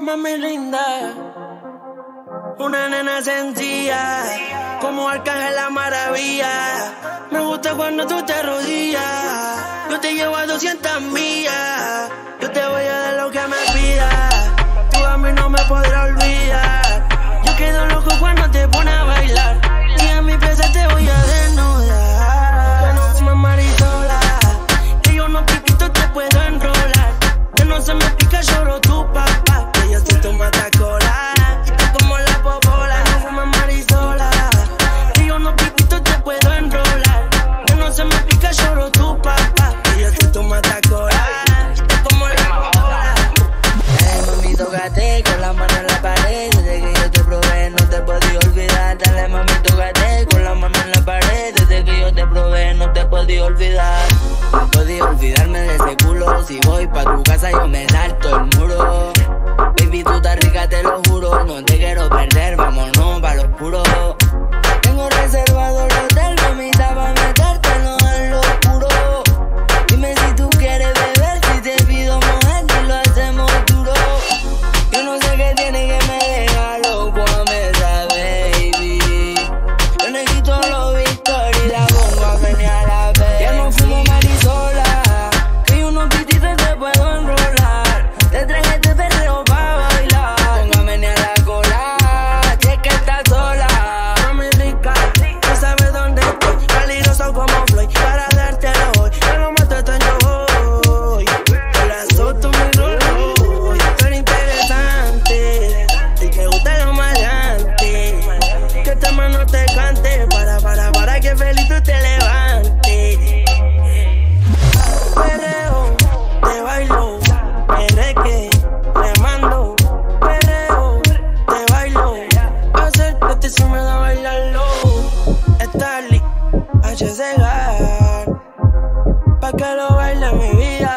Mami linda, una nena sencilla, como Arcángel la maravilla. Me gusta cuando tú te arrodillas, yo te llevo a 200 millas. Yo te voy a dar lo que me pidas, tú a mí no me podrás olvidar. Yo quedo loco cuando te pones a bailar, y a mi pieza te voy a desnudar. Ya no fumas marisola, que yo no piquito te puedo enrolar. Que no se me pica, lloro tu papá, que yo soy tu matacola, y tú como la popola. No fumas marisola, que yo no piquito te puedo enrolar. Que no se me pica, lloro tu papá, que yo soy tu matacola, y tú como la popola. Mami, tócate con la mano en la pared. Desde que yo te probé no te podía olvidar. Dale mami, tócate con la mano en la pared. Desde que yo te probé no te podía olvidar. No podía olvidarme de ese culo. Si voy pa' tu casa yo me salto el muro. Baby, tú estás rica, te lo juro. No te quiero perder, vámonos pa' lo oscuro. Tengo reservado el hotel, mamita, pa' metértelo en lo oscuro. Dime si tú quieres beber, si te pido mujer, y lo hacemos duro. Yo no sé qué tiene que me deja loco a mesa, baby. Yo necesito los Victor y la pongo a menear a ver. Ya no fumo marisola, que yo unos pititos te puedo enrolar. Te traje este perreo pa' bailar. Pongo a menear la cola, si es que estás sola. Mami rica, no sabes dónde estoy, peligroso como Floyd, para dártelo hoy. Yo lo mato tan yo voy, yo la azoto mi rollo. Tú eres interesante, y que gusta lo maleante. Que esta mano te cante, para que feliz tú te levantes. Perreo, te bailo, perreque, te mando. Perreo, te bailo, acércate si me da bailarlo. Starly, H. Segar, pa' que lo baile mi vida.